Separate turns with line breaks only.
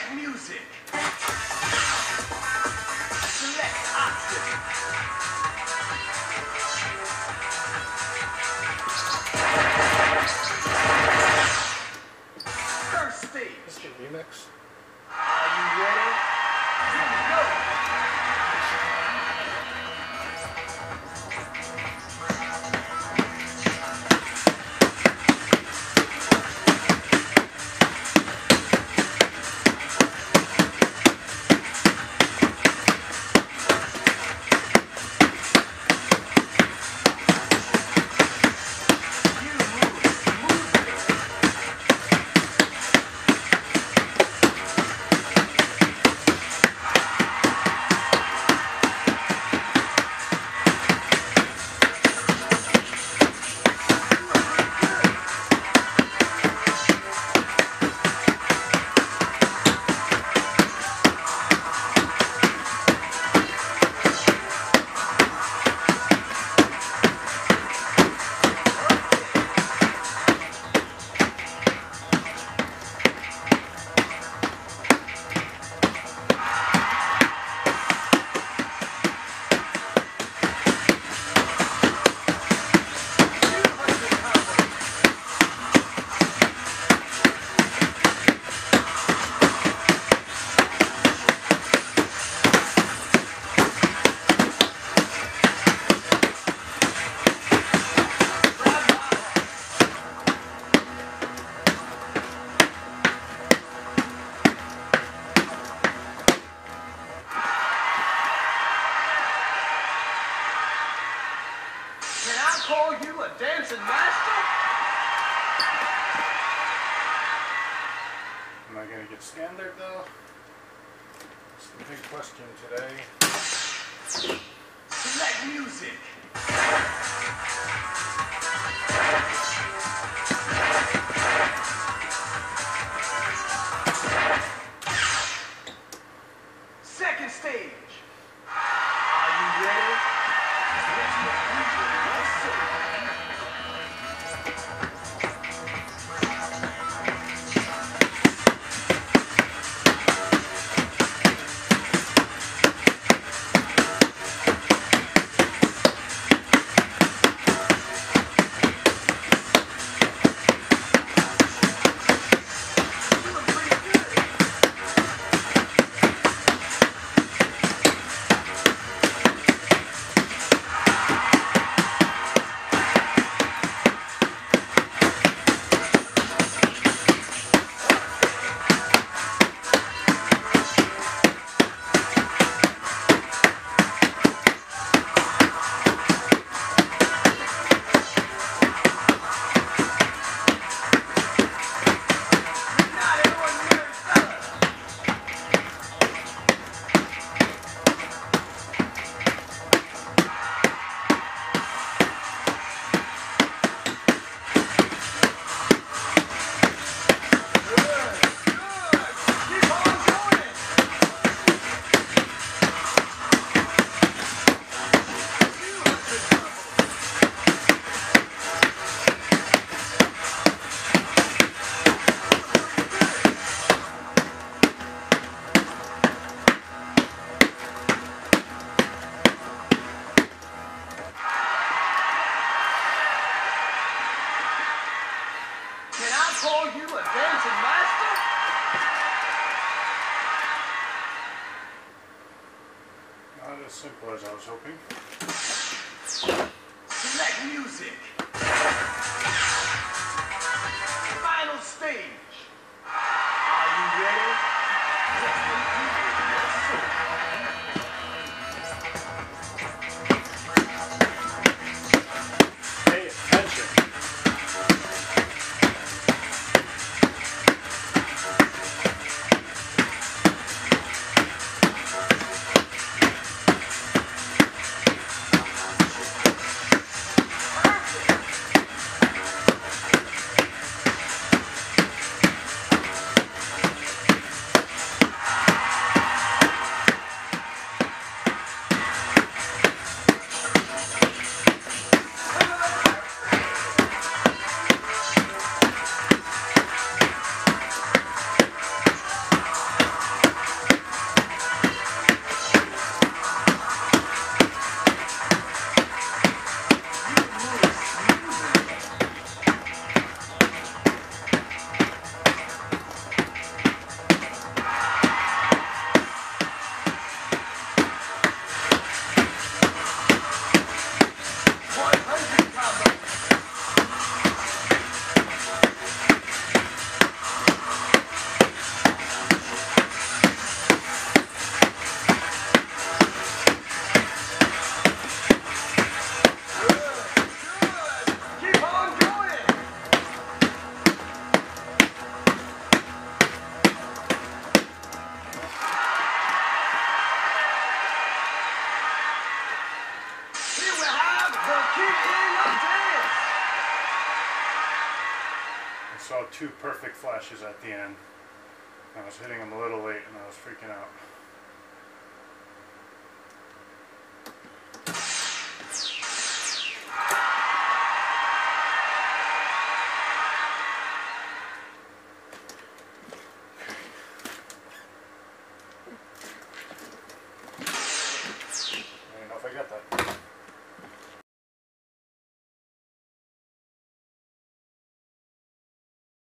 Select music. Select option. First stage.
This is a remix.
Are you ready? Here we go. Can I call you a dancing master?
Am I going to get standard though? That's the big question today.
Select music. Second stage. Are you ready? Can I call you a dancing master?
Not as simple as I was hoping.
Select music. Final stage. Are you ready?
Pay attention. 2 perfect flashes at the end. I was hitting them a little late and I was freaking out. I don't know if I got that.